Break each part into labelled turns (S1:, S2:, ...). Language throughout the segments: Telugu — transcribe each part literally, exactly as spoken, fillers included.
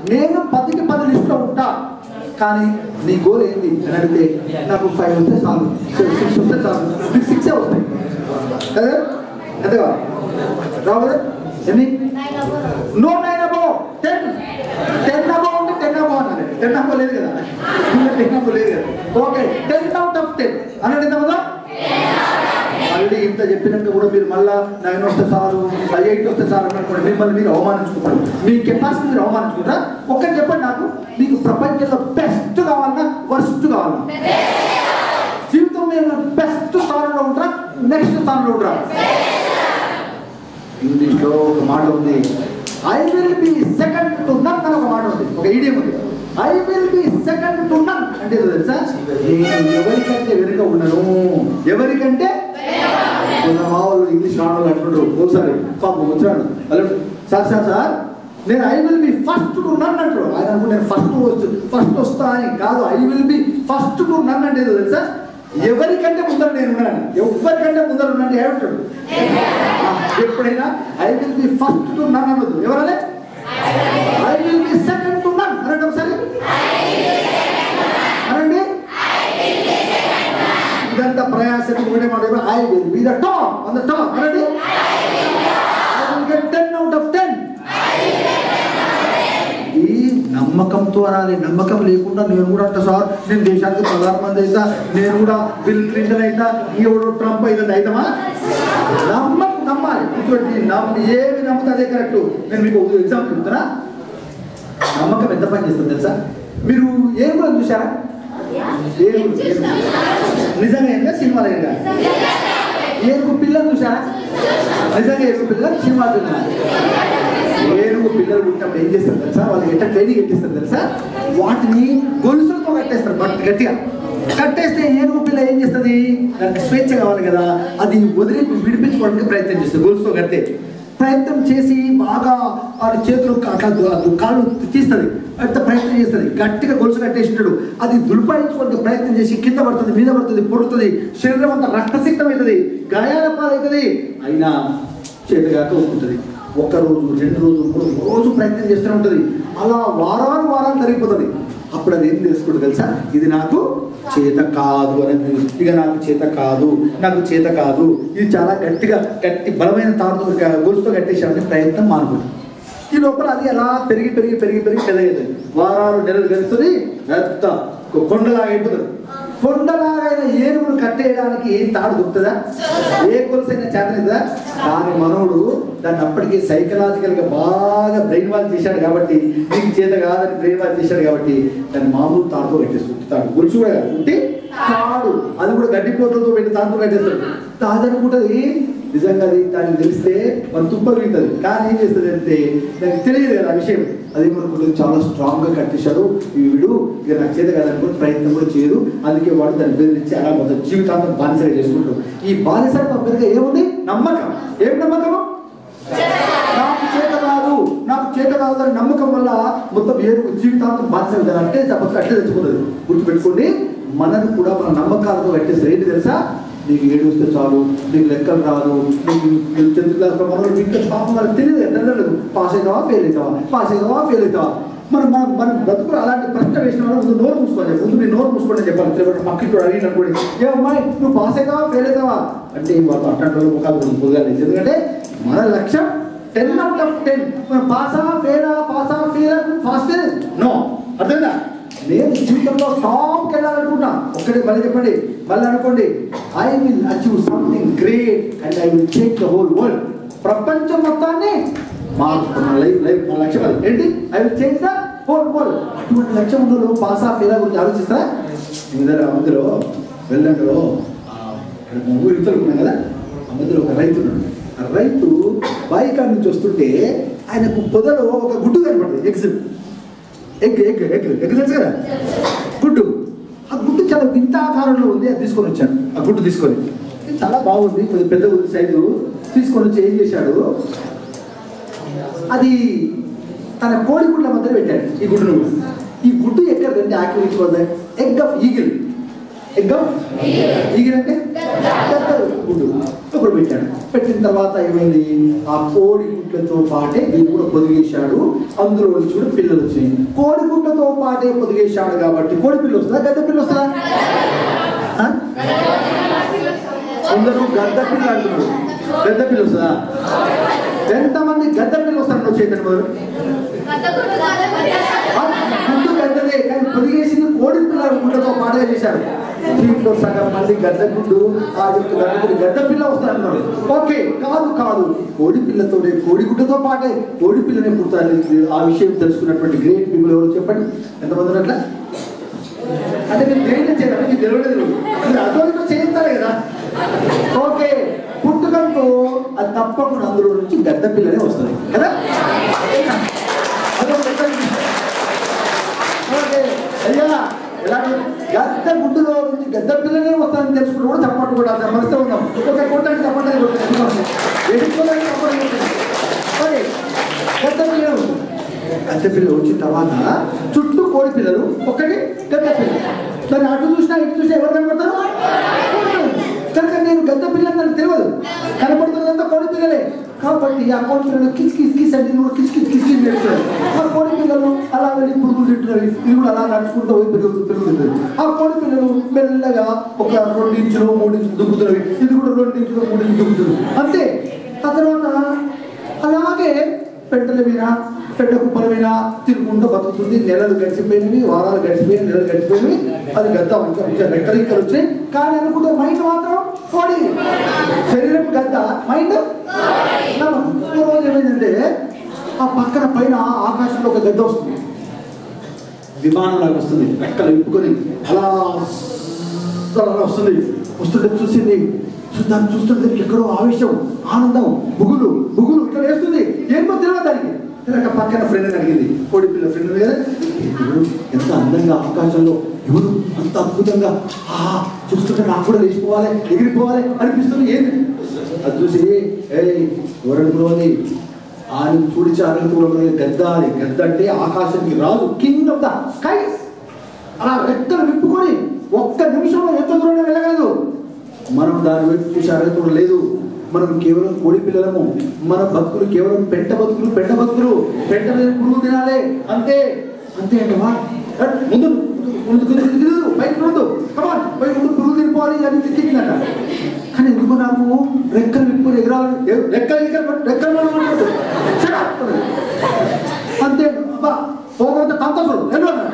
S1: నేను పదికి పది లిస్టులో ఉంటా, కానీ నీ గోల్ ఏంటి అని అడిగితే నాకు ఫైవ్ వస్తే చాలు, సిక్స్ వస్తే చాలు, మీకు సిక్సే వస్తాయి కదా, అంతేగా రావు కదా. ఎన్ని నో nine above ten ten above ఉంటే టెన్ అబో అన్నాడు. టెన్ అబో లేదు కదా, టెన్ అబో లేదు కదా. Okay ten out of ten అన్నాడు ఎంత కదా. మళ్ళీ ఇంత చెప్పినాక కూడా మీరు మళ్ళీ నైన్ వస్తే చాలు, ఎయిట్ వస్తే చాలు అనుకోండి, మిమ్మల్ని మీరు అవమానించుకుంటారు, మీ కెపాసిటీ మీరు అవమానించుకుంటారా. ఒక్కటి చెప్పండి నాకు, మీకు ప్రపంచంలో బెస్ట్ కావాలన్నా వర్స్ట్ కావాలన్నా? జీవితం మీద బెస్ట్ స్థానంలో ఉంటారా, నెక్స్ట్ స్థానంలో ఉంటారా? ఇంగ్లీష్లో ఒక మాట ఉంది, I will be second to none అని ఒక మాట ఉంది, ఒక ఈడియం ఉంది. I will be second to none అంటే తెలుసా, నేను ఎవరికంటే వెనుక ఉన్నాను, ఎవరికంటే మా వాళ్ళు ఇంగ్లీష్ రావడం అంటుండ్రు. ఒకసారి పాపం వచ్చాడు అలా, సార్ సార్ సార్ నేను I will be first to none అంటారు. ఆయన అనుకుంటే నేను ఫస్ట్ వస్తు ఫస్ట్ వస్తా అని కాదు, I will be first to none అంటే తెలుసా, ఎవరికంటే ముందర నేను ఉన్నాను, ఎవరికంటే ముందర ఉన్నాను ఏమంటాడు. ఎప్పుడైనా I will be first to none అనొద్దు. ఎవరనే I will be second to none అనండి ఒకసారి అనండి. ఇదంతా ప్రయాసం ఒకటే మాట, I will be the top on the top అనండి. I will get ten out of ten. ఈ నమ్మకంతో అనాలి. నమ్మకం లేకుండా నేను కూడా అంట సార్ నేను దేశానికి ప్రధానమంత్రి అవుతా, నేను కూడా బిల్ క్లింటన్ అవుతా, ఎవడో ట్రంప్ అవుతుంది అవుతామా? నమ్మకం నమ్మాలి. ఇటువంటి నమ్మి ఏమి నమ్మితే అదే కరెక్ట్. నేను మీకు ఎగ్జాంపుల్ చెప్తారా, నమ్మకం ఎంత పని చేస్తుంది తెలుసా? మీరు ఏం కూడా చూసారా? నిజంగా ఏంటా సినిమాలు ఏంటా? ఏనుగు పిల్లలు చూసారా? నిజంగా ఏనుగు పిల్లలు సినిమాలు చూసారా? ఏనుగు పిల్లలు పుట్టినప్పుడు ఏం చేస్తారు తెలుసా? వాళ్ళు ఎట్లా ట్రైనింగ్ ఎట్టిస్తారు తెలుసా? వాటిని గొలుసులతో కట్టేస్తారు, బట్ గట్టిగా కట్టేస్తే ఏనుగు పిల్ల ఏం చేస్తుంది, దానికి స్వేచ్ఛ కావాలి కదా, అది వదిలి విడిపించుకోవడానికి ప్రయత్నం చేస్తుంది. గొలుసుతో కడితే ప్రయత్నం చేసి బాగా వాడి చేతులు కాళ్ళు తీస్తుంది, అంత ప్రయత్నం చేస్తుంది, గట్టిగా గొలుసు కట్టేసినాడు. అది దులిపాయించుకోవడానికి ప్రయత్నం చేసి కింద పడుతుంది, మీద పడుతుంది, పొడుతుంది, శరీరం అంతా రక్తసిక్తం అవుతుంది, గాయాల పాలవుతుంది, అయినా చేతగాక ఉంటుంది. ఒక రోజు రెండు రోజు మూడు రోజు ప్రయత్నం చేస్తూనే ఉంటుంది. అలా వారాలు వారాలు జరిగిపోతుంది. అప్పుడు అది ఏం తెలుసుకుంటుంది తెలుసా, ఇది నాకు చేత కాదు అనేది. ఇక నాకు చేత కాదు, నాకు చేత కాదు, ఇది చాలా గట్టిగా గట్టి బలమైన తాడుతో గొలుసుతో కట్టేసామని ప్రయత్నం మానుకుంటుంది. ఈ లోపల అది అలా పెరిగి పెరిగి పెరిగి పెరిగి పెద్దగవుతుంది. వారాలు నెలలు గడుస్తుంది, పెద్ద కొండలాగా అయిపోతుంది. కొండలాగైన ఏనుగును కట్టేయడానికి తాడు దొరుకుతుందా? ఏ గొలుసైనా చేతనవుతుందా? కానీ మనవుడు దాన్ని అప్పటికే సైకలాజికల్గా బాగా బ్రెయిన్ వాష్ చేశాడు కాబట్టి, నీకు చేత కాదని బ్రెయిన్ వాష్ చేశాడు కాబట్టి దాన్ని మామూలు తాడుతో కట్టేస్తుంది. తాడు గొలుసు కూడా కాదు, ఉంటే తాడు, అది కూడా గడ్డిపోతలతో పెట్టి తాడుతో కట్టేస్తాడు. తాదనుకుంటుంది నిజంగా అది దానికి తెలిస్తే మన తుప్ప వీగుతుంది. కానీ ఏం చేస్తుంది అంటే దానికి తెలియదు కదా ఆ విషయం. అది మనకు చాలా స్ట్రాంగ్గా కట్టేశాడు వీడు, ఇక నాకు చేత కాదనుకుని ప్రయత్నం కూడా చేయదు. అందుకే వాడు దాన్ని బెదిరించి అలా మొత్తం జీవితాంతం బానిసగా చేసుకుంటాడు. ఈ బానిసత్వం వెనుక ఏముంది? నమ్మకం. ఏం నమ్మకము? నాకు చేత కాదు, నాకు చేత కాదు అని నమ్మకం వల్ల మొత్తం ఏ జీవితాంతం బానిసగా అంటే తప్పక అట్లే తెచ్చుకున్నది. గుర్తుపెట్టుకోండి, మనను కూడా మన నమ్మకాలతో కట్టేస్తారు. ఏంటి తెలుసా? నీకు ఏడు వస్తే చాలు, నీకు లెక్కలు రాదు, నీకు టెన్త్ క్లాస్ మనం ఇంకా పాపం వాళ్ళకి తెలియదు. ఎట్లా పాస్ అవుతావా ఫెయిల్ అవుతావా, పాస్ అవుతావా ఫెయిల్ అవుతావా? మనం మనం మనం బ్రతుకులు అలాంటి ప్రశ్న వేసిన వాళ్ళు ముందు నోరు మూసుకోవాలి. ముందు నీ నోరు మూసుకోండి చెప్పాలి. పక్కింటి అడిగిన అనుకోండి, ఏమమ్మాయి నువ్వు పాస్ అవుతావా ఫెయిల్ అవుతావా అంటే వాళ్ళు అట్లాంటి వాళ్ళు ముఖాలు పొందాలి. ఎందుకంటే మన లక్ష్యం టెన్ అవుట్ ఆఫ్ టెన్. పాసా ఫెయిలా, పాసా ఫెయిలా, పాస్ ఫెయిల్ నో. అర్థంగా? నేను జీవితంలో టాప్కి వెళ్ళాలనుకుంటున్నా. ఒక్కడే మళ్ళీ చెప్పండి, మళ్ళీ అనుకోండి, I will achieve something great and I will change the whole world. ప్రపంచం మొత్తాన్ని మార్చుకున్న లైఫ్ లైఫ్ మన లక్ష్యం అది. ఏంటి? I will change the whole world. అటువంటి లక్ష్యం ఉన్న పాసా ఫెయిలా గురించి ఆలోచిస్తారా? ఇందులో అందులో వెల్దండలో ఊరి ఇతరుకున్నాం కదా, అందులో ఒక రైతు ఉన్నాడు. ఆ రైతు బాయికాడ నుంచి వస్తుంటే ఆయనకు పొదలో ఒక గుడ్డు కనపడుతుంది. Eggs egg egg egg egg తెలుసు కదా, గుడ్డు. ఆ గుడ్డు చాలా వింత ఆకారంలో ఉంది. అది తీసుకొని వచ్చాను. ఆ గుడ్డు తీసుకొని చాలా బాగుంది, కొద్దిగా పెద్ద ఉంది సైజు. తీసుకొని వచ్చి ఏం చేశాడు, అది తన కోడి గుడ్ల మధ్య పెట్టాడు ఈ గుడ్డును. ఈ గుడ్డు ఎక్కడంటే accurate egg of eagle. Egg of eagle అంటే గుడ్డు. ఒకడు పెట్టాడు. పెట్టిన తర్వాత ఏమైంది, ఆ కోడి గుడ్లతో పాటే దీన్ని కూడా పొదిగేశాడు. అందులో నుంచి కూడా పిల్లలు వచ్చినాయి. కోడి గుడ్లతో పాటే పొదిగేశాడు కాబట్టి కోడి పిల్ల వస్తుందా, గద్ద పిల్ల వస్తుందా? అందరూ గద్ద పిల్ల అంటున్నారు. గద్ద పిల్ల వస్తుందా? ఎంతమంది గద్ద పిల్ల వస్తారు చేతండి మొదలు? గుడ్డు గద్దదే, కానీ పొదిగేసింది కోడి పిల్ల గుడ్లతో పాటే చేశారు. దీంట్లో సగం మళ్ళీ గద్ద గుడ్డు ఆ యొక్క గద్ద పిల్ల వస్తారన్నారు. ఓకే, కాదు కాదు కోడి పిల్లతోనే కోడి గుడ్డతో పాటే కోడి పిల్లనే పుడతారు. ఆ విషయం తెలుసుకున్నటువంటి గ్రేట్ పీపుల్ ఎవరు చెప్పండి? ఎంతమంది అట్లా? అంటే మీరు గ్రేట్ చేయాలి, మీకు తెలియలేదు, మీరు అర్థంతో చేస్తారే కదా. ఓకే, పుట్టుకంతో అది తప్పకుండా అందులో నుంచి గద్ద పిల్లనే వస్తుంది కదా. ఓకే, అయ్యా ఎలా గద్ద గుడ్డులో నుంచి గద్ద పిల్లనే వస్తారని తెలుసుకుంటూ కూడా చప్పట్లు కూడా మనసులో ఉన్నాం. ఒక కొట్టండి చప్పట్లు ఎదుర్కోవడానికి చప్పట్లు. ఓకే, గద్ద పిల్లలు గద్ద పిల్లలు వచ్చిన తర్వాత చుట్టూ కోడి పిల్లలు, ఒకటి గద్ద పిల్లలు. మరి అటు చూసినా ఇటు చూసినా ఎవరు కనపడతారు? కనుక నేను గద్ద పిల్లని నాకు తెలియదు, కనపడుతున్నదంతా కోడి పిల్లలే. కాబట్టి ఆ కోడి పిల్లలు కిచ్ కిచ్ కిచ్ అంటే కూడా కిచ్ కిచ్ కిచ్ నేర్చుకోవాలి. ఆ కోడి పిల్లలు అలా వెళ్ళి పురుగులు తింటున్నవి, ఇది కూడా అలా నడుచుకుంటూ పోయి పెరుగు పెరుగుతుంది. ఆ కోడి పిల్లలు మెల్లగా ఒక రెండు ఇంచులు మూడు ఇంచులు దుబ్బుతున్నవి, ఇది కూడా రెండు ఇంచులు మూడు ఇంచులు దుబ్బుతుంది అంతే. ఆ తర్వాత అలాగే పెంటల మీద పెంట కుప్పల మీద తిరుగుకుంటూ బతుకుతుంది. నెలలు గడిచిపోయినవి, వారాలు గడిచిపోయినవి, నెలలు గడిచిపోయినవి. అది గద్ద ఇంకా రెక్కలు ఇక్కడ వచ్చాయి. కానీ అనుకుంటే మైండ్ మాత్రం కోడి, శరీరం గద్ద, మైండ్. రోజు ఏమైందంటే ఆ పక్కన పైన ఆకాశంలో ఒక గద్ద వస్తుంది, విమానంలాగా వస్తుంది, రెక్కలు విప్పుకొని అలా వస్తుంది. వస్తుంటే చూసింది, దాన్ని చూస్తుంటే ఎక్కడో ఆవేశం, ఆనందం, బుగులు బుగులు ఇక్కడ వేస్తుంది. ఏమో తెలియదు దానికి. తెలియక పక్కన ఫ్రెండ్ అడిగింది, కోడి పిల్ల ఫ్రెండ్ కదా, ఎవరు ఎంత అందంగా ఆకాశంలో, ఎవరు అంత అద్భుతంగా, ఆ చూస్తుంటే నాకు కూడా లేచిపోవాలి, ఎగిరిపోవాలి అనిపిస్తుంది. ఏంది అది చూసి, ఏ ఎవరనుకున్నది ఆయన చూడిచి అడుగుతున్న గద్ద. అని గద్ద అంటే ఆకాశానికి రాదు, కింగ్ ఆఫ్ ద స్కైస్. అలా రెక్కలు విప్పుకొని ఒక్క నిమిషంలో ఎంత దూరం వెళ్ళగలదు. మనం దాని వైపు చూసి అడగడం లేదు. మనం కేవలం కోడి పిల్లలము. మన బతుకులు కేవలం పెంట బతుకులు, పెంట బతుకులు, పెంట మీద పురుగు తినాలి అంతే. అంతే అంటే వా ముందు ముందు బయట ముందు కమాన్ బయట ముందు పురుగు తినిపోవాలి అని తిట్టిందంట. కానీ ఎందుకు నాకు రెక్కలు విప్పుకొని ఎగరాలి, రెక్కలు రెక్కలు అంతే. పోకపోతే తంతసుడు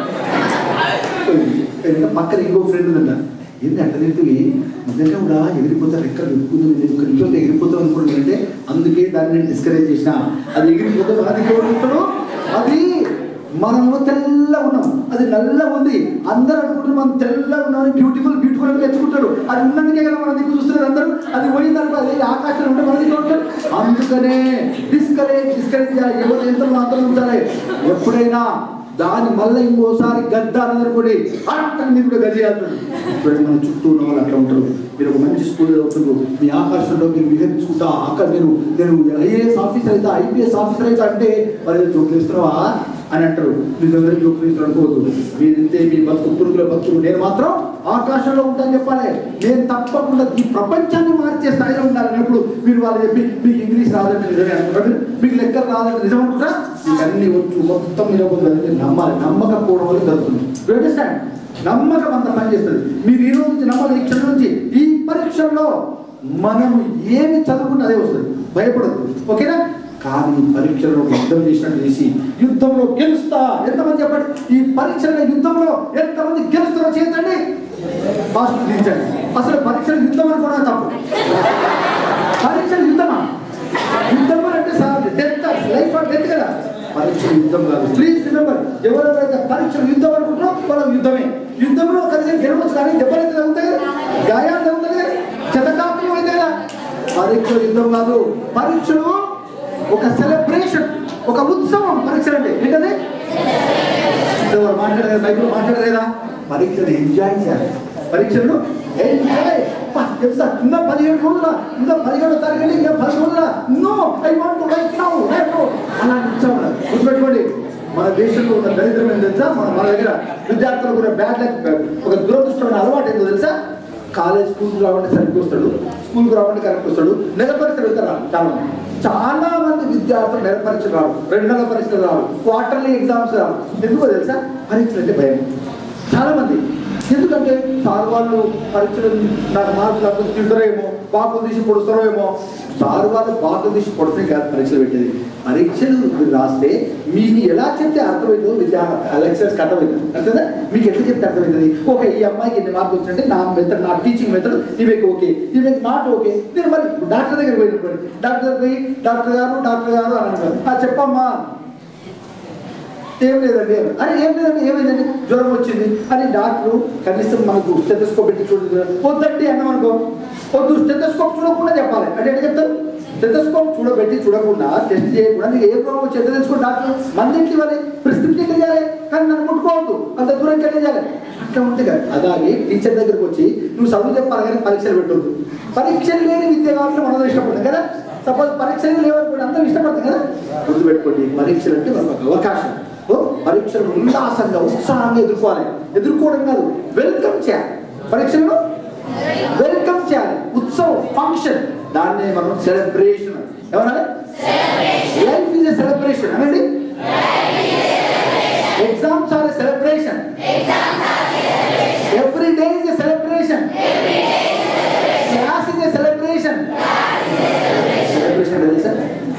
S1: ఎంత పక్కన ఇంకో ఫ్రెండ్ ఉందంట. ఏంటి అంట తింటుంది నిజంగా కూడా ఎగిరిపోతారు, రెక్కలు విప్పుకుంటుంది, ఒక నిమిషంలో ఎగిరిపోతాం అనుకోండి. అంటే అందుకే దాన్ని నేను డిస్కరేజ్ చేసిన. అది ఎగిరిపోతే మనకి ఎవరు, అది మనము తెల్ల ఉన్నాం, అది నల్ల ఉంది. అందరూ అనుకుంటారు మనం తెల్ల ఉన్నాం, బ్యూటిఫుల్ బ్యూటిఫుల్ అని తెచ్చుకుంటారు. అది ఉన్నందుకే కదా మన దిక్కు చూస్తున్నారు అందరూ. అది పోయిందనుకో అదే ఆకాశంలో ఉంటే మన దిక్కు ఉంటారు. అందుకనే డిస్కరేజ్ డిస్కరేజ్ చేయాలి. ఎవరు ఎంత మాత్రం ఉంటారు. ఎప్పుడైనా దాన్ని మళ్ళీ ఇంకోసారి గద్ద అన్నదనుకోండి అట్లా మీరు కూడా గది చేస్తారు. చూడండి మన చుట్టూ ఉన్న వాళ్ళు అట్లా ఉంటారు. మీరు ఒక మంచి స్కూల్లో అవుతున్నారు, మీ ఆకాశంలో మీరు విహరించుకుంటా అక్కడ నేను నేను ఐఏఎస్ ఆఫీసర్ అయితే ఐపీఎస్ ఆఫీసర్ అయితే అంటే మరి జోకులు ఇస్తున్నావా అని అంటారు. మీరు అందరూ జోకులు ఇస్తారు అనుకోవద్దు. మీరింతే మీ బతుకు పురుగుల బతుకు. నేను మాత్రం ఆకాశంలో ఉంటాను చెప్పాలి. నేను తప్పకుండా ఈ ప్రపంచాన్ని మార్చే స్థాయిలో ఉండాలన్నప్పుడు మీరు వాళ్ళు చెప్పి మీకు ఇంగ్లీష్ రాదంటే నిజమే అనుకుంటారు, మీకు లెక్కలు రాదంటే నిజం అనుకుంటారా, మీకు అన్ని వచ్చు మొత్తం మీరు మీరు నమ్మాలి. నమ్మకపోవడం వల్ల జరుగుతుంది. అండర్స్టాండ్? నమ్మకం అంత పని చేస్తుంది. మీరు ఈ రోజు నుంచి నమ్మాలి. ఈ క్షణం నుంచి ఈ పరీక్షల్లో మనం ఏమి చదువుకుంటే అదే వస్తుంది, భయపడదు. ఓకేనా? కానీ పరీక్షలో యుద్ధం చేసినట్టు చేసి యుద్ధంలో గెలుస్తా ఎంతమంది చెప్పండి. ఈ పరీక్షల యుద్ధంలో ఎంతమంది గెలుస్తారో చేయండి, ఫాస్ట్ దించండి. అసలు పరీక్షల యుద్ధం అనుకోవడం తప్పు. పరీక్షల యుద్ధమా? యుద్ధం అంటే sir death, life or death కదా. పరీక్షల యుద్ధం కాదు. ప్లీజ్ రిమెంబర్, ఎవరెవరైతే పరీక్షలు యుద్ధం అనుకుంటున్నారో వాళ్ళ యుద్ధమే. యుద్ధంలో కలిసి గెలవచ్చు, కానీ దెబ్బలైతే తగ్గుతాయి కదా, గాయాలు తగ్గుతాయి కదా, చెతకాపులు అయితే కదా. పరీక్షలు యుద్ధం కాదు. పరీక్షలు ఒక సెలబ్రేషన్, ఒక ఉత్సవం. పరీక్షలు అంటే ఏంటది? మాట్లాడలేదు, బైబిల్ మాట్లాడలేదా? పరీక్షలు ఎంజాయ్ చేయాలి. పరీక్షలు ఎంజాయ్. తెలుసా ఇంకా పదిహేడు రోజుల ఇంకా పదిహేడో తారీఖు ఇంకా పది రోజుల no I want to right now అలా ఉత్సవం. గుర్తుపెట్టుకోండి, మన దేశంలో ఉన్న దరిద్రం ఏం తెలుసా? మన మన దగ్గర విద్యార్థులు కూడా బ్యాడ్ లక్, ఒక దురదృష్టమైన అలవాటు ఏంటో తెలుసా? కాలేజ్ స్కూల్కి రావాలంటే సరిగ్గా వస్తాడు, స్కూల్కి రావాలంటే కరెక్ట్ వస్తాడు, నెల పరీక్షలు వెళ్తారా చాలా మంది. చాలా మంది విద్యార్థులు నెల పరీక్షలు రావు, రెండు నెలల పరీక్షలు రావు, క్వార్టర్లీ ఎగ్జామ్స్ రావు. ఎందుకో తెలుసా? పరీక్షలు అంటే భయం చాలా మంది. ఎందుకంటే సార్ వాళ్ళు పరీక్షలు నాకు మార్కులు అప్పుడు తింటారేమో, బాకులు తీసి పొడుస్తారో ఏమో. సార్ వాళ్ళు బాకులు తీసి పొడితే కాదు పరీక్షలు పెట్టేది. పరీక్షలు రాస్తే మీకు ఎలా చెప్తే అర్థమవుతుందో విద్యా లెక్చర్స్కి అర్థమవుతుంది. అర్థదా? మీకు ఎట్లా చెప్తే అర్థమవుతుంది? ఓకే, ఈ అమ్మాయికి ఎన్ని మార్కులు వచ్చినట్టే నా మెథడ్, నా టీచింగ్ మెథడ్ ఇవేకి ఓకే, ఇవేకి నాట్ ఓకే. నేను మరి డాక్టర్ దగ్గర పోయినప్పుడు డాక్టర్ దగ్గర పోయి డాక్టర్ గారు డాక్టర్ గారు అని అంటారు. ఆ చెప్పమ్మా, ఏం లేదండి. అని ఏం లేదండి, ఏమైందండి? జ్వరం వచ్చింది అని డాక్టరు కనీసం మనకు స్టెథోస్కోప్ పెట్టి చూడదు. వద్దండి అన్నాం అనుకో, వద్దు స్టెథోస్కోప్ చూడకుండా చెప్పాలి అంటే ఎట్లా చెప్తారు? స్టెథోస్కోప్ చూడబెట్టి చూడకుండా టెస్ట్ చేయకుండా నీకు ఏ ప్రాబ్లం వచ్చి ఎట్లా తెలుసుకోండి? డాక్టర్ మందింటి ఇవ్వాలి, ప్రిస్క్రిప్షన్ చేయాలి, కానీ నన్ను ముట్టుకోవద్దు, అంత దూరంకి వెళ్ళి చేయాలి. అట్లా ఉంటే కదా. అలాగే టీచర్ దగ్గరకు వచ్చి నువ్వు చదువు చెప్పాలి కానీ పరీక్షలు పెట్టవద్దు. పరీక్షలు లేని విద్య కావాలంటే మనం ఇష్టపడతాం కదా. సపోజ్ పరీక్షలు లేవనుకోండి, అందరూ ఇష్టపడతాం కదా. గుర్తు పెట్టుకోండి, పరీక్షలు అంటే మనకు ఒక అవకాశం. పరీక్షలు ఉల్లాసంగా ఉత్సాహంగా ఎదుర్కోవాలి. ఎదుర్కోవడం కాదు, వెల్కమ్ చేయాలి. పరీక్షలను వెల్కమ్ చేయాలి. ఉత్సవం, ఫంక్షన్, దాన్నే మనం సెలబ్రేషన్ ఏమన్నా. లైఫ్ ఈజ్ ఎ సెలబ్రేషన్ అనండి. Exams are a celebration. Every day is a celebration. Class is a celebration. Celebration తెలుసా?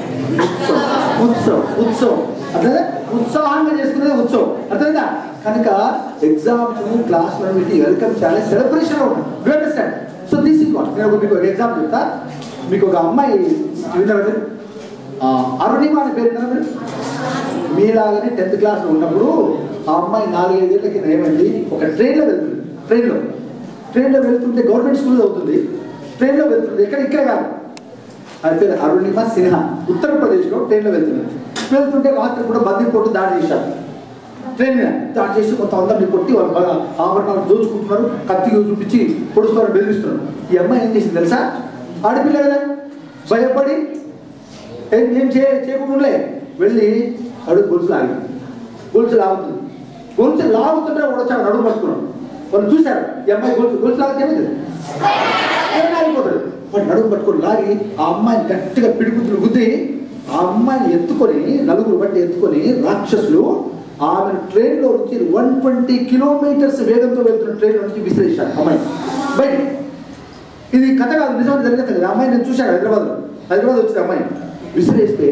S1: ఉత్సవం, ఉత్సవం అర్థమైందా? ఉత్సాహంగా చేసుకునేది ఉత్సవం, అర్థమైందా? కనుక ఎగ్జామ్స్ క్లాసులు వీటి వెల్కమ్ చేయాలి, సెలబ్రేషన్ ఉంటుంది. You understand? So this is what. నేను మీకు ఒక ఎగ్జాంపుల్ చెప్తా. మీకు ఒక అమ్మాయి విన్నారా? అరుణిమ అనే పేరు విన్నారా మీరు? మీలాగానే టెన్త్ క్లాస్లో ఉన్నప్పుడు ఆ అమ్మాయి నాలుగైదేళ్ల కింద ఏమైంది, ఒక ట్రైన్లో వెళ్తుంది. ట్రైన్లో ట్రైన్లో వెళ్తుంటే గవర్నమెంట్ స్కూల్లో అవుతుంది. ట్రైన్లో వెళ్తుంది, ఎక్కడ ఇక్కడ కాదు. అది పేరు అరుణిమ సిన్హా. ఉత్తరప్రదేశ్లో ట్రైన్లో వెళ్తున్నారు. వెళ్తుంటే రాత్రి కూడా బందిపోటు దాడి చేశారు. ట్రైన్ దాడి చేసి కొంత అందరినీ కొట్టి వాళ్ళ ఆభరణాలు దోచుకుంటున్నారు, కత్తి చూపించి పొడుస్తున్నారు, బెదిరిస్తున్నారు. ఈ అమ్మాయి ఏం చేసింది తెలుసా? ఆడపిల్ల కదా, భయపడి ఏం ఏం చే చేయకుండా వెళ్ళి అడుగు గొలుసు లాగి గొలుసు లాగుతుంది. గొలుసు లాగుతుంటే వాడు వచ్చాడు, అడుగు పట్టుకున్నాడు. వాళ్ళు చూశారు ఈ అమ్మాయి గొలుసు గొలుసు లాగితే ఏమైంది, ఆగిపోతాడు. వాడు నడుము పట్టుకొని లాగి ఆ అమ్మాయిని గట్టిగా పిడిగుద్దులు గుద్ది ఆ అమ్మాయిని ఎత్తుకొని, నలుగురు బట్టి ఎత్తుకొని రాక్షసులు ఆమెను ట్రైన్లో నుంచి వన్ ట్వంటీ కిలోమీటర్స్ వేగంతో వెళ్తున్న ట్రైన్లో నుంచి విసిరేశారు అమ్మాయి బయట. ఇది కథ కాదు, నిజాన్ని జరిగింది కదా. అమ్మాయి నేను చూశాను హైదరాబాద్లో. హైదరాబాద్ వచ్చిన అమ్మాయి విసిరేస్తే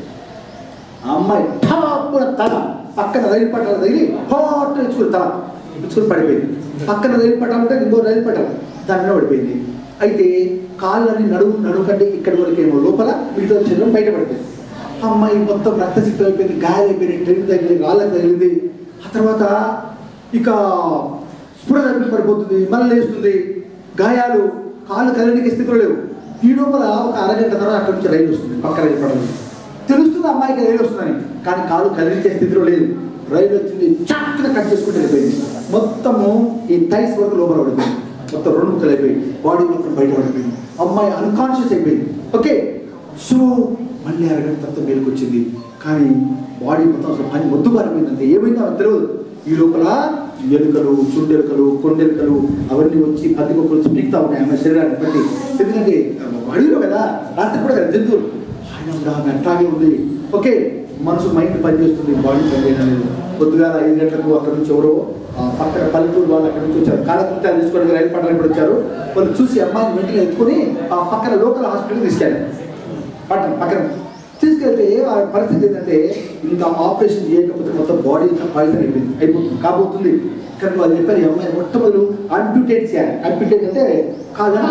S1: ఆ అమ్మాయి ఠాపున తల పక్కన రైలు పట్టాలు తగిలి హాట్ ఇచ్చుకుని తల ఇచ్చుకుని పడిపోయింది. పక్కన రైలు పట్టాలు ఉంటే ఇంకో రైలు పట్టాలి, దానిలో పడిపోయింది. అయితే కాళ్ళని నడుము నడుము కంటే ఇక్కడి వరకేమో లోపల, మిగతా శరీరం బయట పడిపోయింది. అమ్మాయి మొత్తం రక్తసిక్తం అయిపోయింది, గాయాలు అయిపోయింది, ట్రైన్ తగిలి రాళ్ళకి తగిలింది. ఆ తర్వాత ఇక స్ఫుడ తప్పి పడిపోతుంది, మళ్ళీ లేస్తుంది, గాయాలు, కాళ్ళు కదలడానికి స్థితిలో లేవు. ఈ లోపల ఒక అరగంట తర్వాత అక్కడి నుంచి రైలు వస్తుంది, పక్క రైలు పడదు. తెలుస్తుంది అమ్మాయికి రైలు వస్తుందని, కానీ కాళ్ళు కదిలించే స్థితిలో లేదు. రైలు వచ్చింది, చక్కగా కట్ చేసుకుంటూ వెళ్ళిపోయింది. మొత్తము ఈ టైస్ వరకు లోపల పడిపోయింది, మొత్తం రెండు ముక్కలు అయిపోయి బాడీ మొత్తం బయట పడిపోయింది. అమ్మాయి అన్కాన్షియస్ అయిపోయింది. ఓకే, సో మళ్ళీ అరగంట తర్వాత మేలుకు వచ్చింది, కానీ బాడీ మొత్తం అసలు పని మొద్దు పారిపోయింది. అంతే ఏమైందో అది తెలియదు. ఈ లోపల ఎలుకలు, చుండెలుకలు, కొండెలుకలు అవన్నీ వచ్చి పది మొక్కలు వచ్చి మిగతా ఉన్నాయి ఆమె శరీరాన్ని బట్టి. ఎందుకంటే అడవిలో కదా, రాత్రి కూడా కదా జంతువులు. ఆయన కూడా ఆమె అట్లాగే ఉంది. ఓకే, మనసు మైండ్ పనిచేస్తుంది, బాడీ పనిచేయడం లేదు. పొద్దుగా ఐదు గంటలకు అక్కడ నుంచి ఎవరో పక్కన పల్లెటూరు వాళ్ళు అక్కడ నుంచి వచ్చారు, కాలకృత్యాలు తీసుకోవడానికి రైలు పట్టాలకు కూడా వచ్చారు. వాళ్ళు చూసి అమ్మాయిని వెంటనే ఎత్తుకొని ఆ పక్కన లోకల్ హాస్పిటల్కి తీసుకెళ్ళారు. పట్టణ పక్కన తీసుకెళ్తే ఆ పరిస్థితి ఏంటంటే ఇంకా ఆపరేషన్ చేయకపోతే మొత్తం బాడీ ఇంకా పాయిజన్ అయిపోయింది అయిపోతుంది కాబోతుంది. కానీ వాళ్ళు చెప్పారు ఈ అమ్మాయి మొట్టమొదలు అంప్యూటేట్ చేయాలి. అంప్యూటేట్ అంటే కాదా,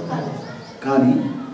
S1: కానీ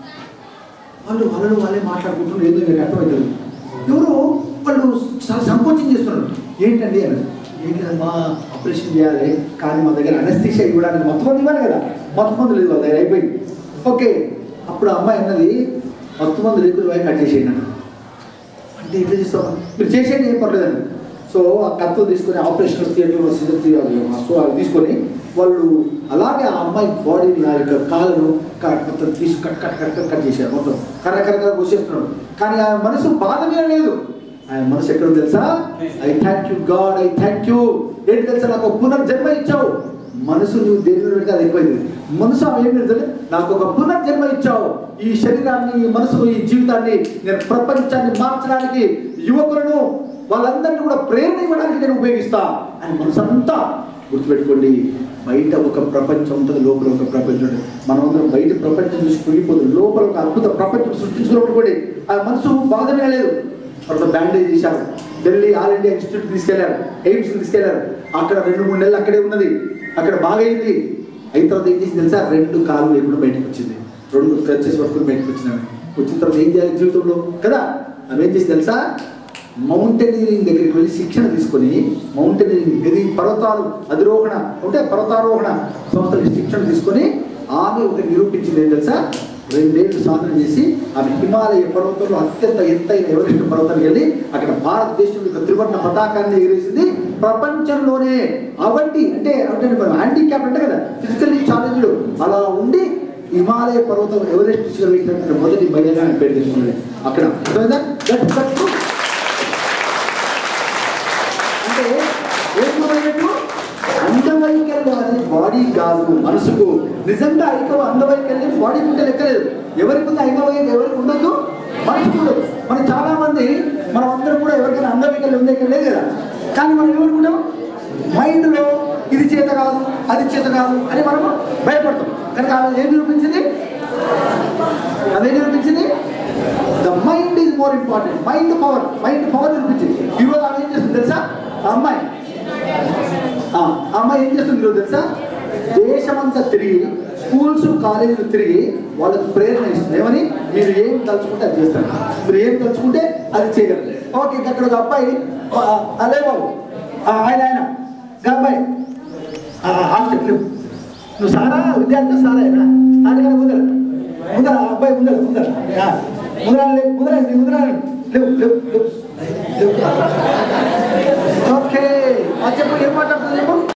S1: వాళ్ళు వాళ్ళలో వాళ్ళే మాట్లాడుకుంటున్నారు. ఏదో మీకు అర్థమవుతుంది. ఎవరు వాళ్ళు చాలా సంకోచం చేస్తున్నారు. ఏంటండి అని, ఏంటి మా ఆపరేషన్ చేయాలి కానీ మా దగ్గర అనస్థిషియా ఇవ్వడానికి మొత్తం మంది ఇవ్వాలి కదా, మొత్తం మంది లేదు వాళ్ళ దగ్గర, అయిపోయింది. ఓకే, అప్పుడు అమ్మాయి అన్నది మొత్తం మంది లేకులు వైపు కట్ చేసేయండి అన్న. అంటే ఎట్లా చేస్తాం, మీరు చేసేయండి ఏం పర్లేదండి. సో ఆ కత్తులు తీసుకొని ఆపరేషన్ థియేటర్లో సిజర్ తీయాలి. సో అది తీసుకొని వాళ్ళు అలాగే ఆ అమ్మాయి బాడీని, ఆ యొక్క కాళ్ళను మొత్తం తీసి cut cut cut cut cut చేశారు. మొత్తం కర్ర కర్రగా కోసేస్తున్నాడు. కానీ ఆ మనసు బాధ మీద లేదు. ఆయన మనసు ఎక్కడ తెలుసా, I thank you God, I thank you. ఏంటి తెలుసా, నాకు పునర్జన్మ ఇచ్చావు, మనసు నువ్వు దేవుని పెడితే అది ఎక్కువైంది. మనసు ఆమె ఏం పెడుతుంది, నాకు ఒక పునర్జన్మ ఇచ్చావు, ఈ శరీరాన్ని, ఈ మనసు, ఈ జీవితాన్ని నేను ప్రపంచాన్ని మార్చడానికి, యువకులను వాళ్ళందరినీ కూడా ప్రేరణ ఇవ్వడానికి నేను ఉపయోగిస్తా అని మనసు అంతా గుర్తుపెట్టుకోండి. బయట ఒక ప్రపంచం ఉంటుంది, లోపల ఒక ప్రపంచం ఉంటుంది. మనమందరం బయట ప్రపంచం చూసి కుగిపోతుంది, లోపల ఒక అద్భుత ప్రపంచం సృష్టించుకోబడి ఆ మనసు బాధమే లేదు. తర్వాత బ్యాండేజ్ చేశారు, ఢిల్లీ ఆల్ ఇండియా ఇన్స్టిట్యూట్ తీసుకెళ్లారు, ఎయిమ్స్ తీసుకెళ్లారు. అక్కడ రెండు మూడు నెలలు అక్కడే ఉన్నది, అక్కడ బాగైంది. అయిన తర్వాత ఏం చేసి తెలుసా, రెండు కాళ్ళు లేకుండా బయటకు వచ్చింది, రెండు క్రచెస్ పట్టుకుని బయటకు వచ్చినాము. వచ్చిన తర్వాత ఏం చేయాలి జీవితంలో కదా, అవి ఏం చేసి తెలుసా, మౌంటైనీరింగ్ దగ్గరికి వెళ్ళి శిక్షణ తీసుకొని, మౌంటైనీరింగ్ ఇది పర్వతాలు అధిరోహణ అంటే పర్వతారోహణ సంస్థలకి శిక్షణ తీసుకొని ఆమె ఒక నిరూపించింది ఏం తెలుసా, రెండేళ్లు సాధన చేసి ఆమె హిమాలయ పర్వతంలో అత్యంత ఎత్తైన ఎవరెస్ట్ పర్వతానికి వెళ్ళి అక్కడ భారతదేశం యొక్క త్రివర్ణ పతాకాన్ని ఎగిరేసింది. ప్రపంచంలోనే అవంటి అంటే అంటే హ్యాండిక్యాప్ అంటే కదా, ఫిజికల్లీ ఛాలెంజ్డ్ అలా ఉండి హిమాలయ పర్వతం ఎవరెస్ట్ శిఖరం మొదటి మహిళగా పేరు తెచ్చుకున్నది అక్కడ. అంటే ఏమైనట్టు అంగవైకల్యం అనేది బాడీ కాదు, మనసుకు. నిజంగా ఐకవ అంగవైకల్యం బాడీకి ఉంటే లెక్కలేదు. ఎవరికి ఉంది ఐకవైకల్యం, ఎవరికి ఉండదు, మనసుకు ఉండదు. మనం చాలా మంది మనం అందరం కూడా ఎవరికైనా అంగవైకల్యం ఉందే లేదు కదా, కానీ మనం ఏమనుకుంటాం, మైండ్లో ఇది చేత కాదు, అది చేత కాదు అని మనము భయపడతాం. కనుక ఆమె ఏం నిరూపించింది, అదే నిరూపించింది the mind is more important. Mind power, mind power నిరూపించింది. ఈరోజు ఆమె ఏం చేస్తుంది తెలుసా, ఆ అమ్మాయి ఆ అమ్మాయి ఏం చేస్తుంది ఈరోజు తెలుసా, దేశమంతా తిరిగి స్కూల్స్ కాలేజీలు తిరిగి వాళ్ళకు ప్రేరణ ఇస్తుంది. ఏమని, మీరు ఏం తలుచుకుంటే అది చేస్తారు, మీరు ఏం తలుచుకుంటే అది చేయగలరు. ఓకే, అక్కడ ఒక అబ్బాయి అదే బాబు ఆయన ఆయన అబ్బాయి హాస్టల్ నువ్వు సారా విద్యార్థి సారా అయినా అందుకని ముందర ముందర అబ్బాయి ముందర ముందర ముందర లేవు ముందర ముందర లేవు లేవు లేవు ఓకే చెప్పు, ఏం మాట్లాడుతుంది చెప్పు.